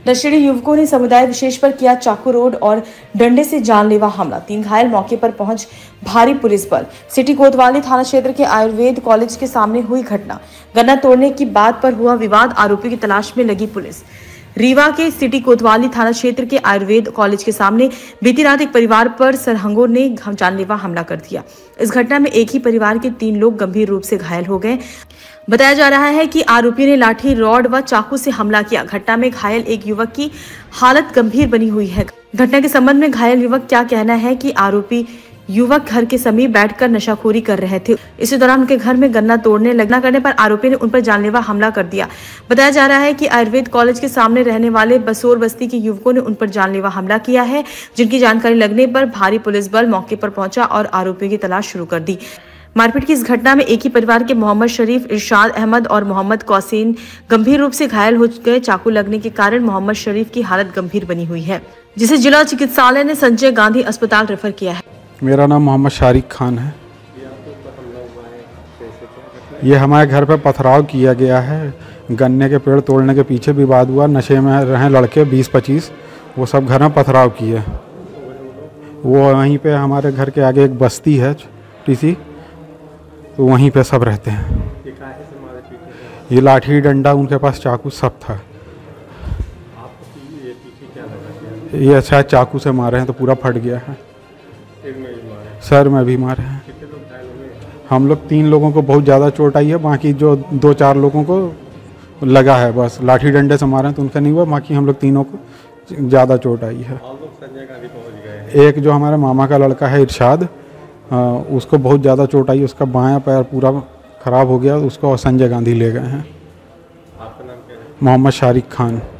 नशेड़ी युवकों ने समुदाय विशेष पर किया चाकू रोड और डंडे से जानलेवा हमला। 3 घायल। मौके पर पहुंच भारी पुलिस बल। सिटी कोतवाली थाना क्षेत्र के आयुर्वेद कॉलेज के सामने हुई घटना। गन्ना तोड़ने की बात पर हुआ विवाद। आरोपी की तलाश में लगी पुलिस। रीवा के सिटी कोतवाली थाना क्षेत्र के आयुर्वेद कॉलेज के सामने बीती रात एक परिवार पर सरहंगों ने जानलेवा हमला कर दिया। इस घटना में एक ही परिवार के 3 लोग गंभीर रूप से घायल हो गए। बताया जा रहा है कि आरोपी ने लाठी, रॉड व चाकू से हमला किया। घटना में घायल एक युवक की हालत गंभीर बनी हुई है। घटना के संबंध में घायल युवक क्या कहना है कि आरोपी युवक घर के समीप बैठकर नशाखोरी कर रहे थे। इसी दौरान उनके घर में गन्ना तोड़ने लगना करने पर आरोपी ने उन पर जानलेवा हमला कर दिया। बताया जा रहा है कि आयुर्वेद कॉलेज के सामने रहने वाले बसोर बस्ती के युवकों ने उन पर जानलेवा हमला किया है, जिनकी जानकारी लगने पर भारी पुलिस बल मौके पर पहुंचा और आरोपियों की तलाश शुरू कर दी। मारपीट की इस घटना में एक ही परिवार के मोहम्मद शरीफ, इरशाद अहमद और मोहम्मद कौसीन गंभीर रूप से घायल हो गए। चाकू लगने के कारण मोहम्मद शरीफ की हालत गंभीर बनी हुई है, जिसे जिला चिकित्सालय ने संजय गांधी अस्पताल रेफर किया है। मेरा नाम मोहम्मद शारिक खान है। ये हमारे घर पे पथराव किया गया है। गन्ने के पेड़ तोड़ने के पीछे विवाद हुआ। नशे में रहे लड़के 20-25, वो सब घर में पथराव किए। वो वहीं पे हमारे घर के आगे एक बस्ती है छोटी सी, तो वहीं पे सब रहते हैं। ये लाठी डंडा, उनके पास चाकू सब था। ये शायद चाकू से मारे हैं तो पूरा फट गया है। सर में भी मारे हैं। हम लोग 3 लोगों को बहुत ज़्यादा चोट आई है, बाकी जो 2-4 लोगों को लगा है, बस लाठी डंडे से मारे हैं तो उनका नहीं हुआ। बाकी हम लोग तीनों को ज़्यादा चोट आई है। एक जो हमारे मामा का लड़का है इरशाद, उसको बहुत ज़्यादा चोट आई। उसका बायां पैर पूरा ख़राब हो गया, उसको संजय गांधी ले गए हैं। आपका नाम क्या है? मोहम्मद शारिक खान।